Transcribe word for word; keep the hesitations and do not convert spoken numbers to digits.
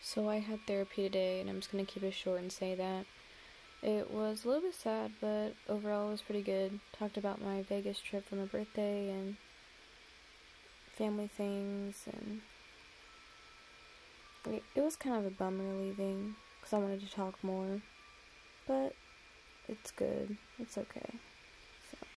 So I had therapy today, and I'm just gonna keep it short and say that it was a little bit sad, but overall it was pretty good. Talked about my Vegas trip for my birthday and family things, and it, it was kind of a bummer leaving because I wanted to talk more, but it's good. It's okay.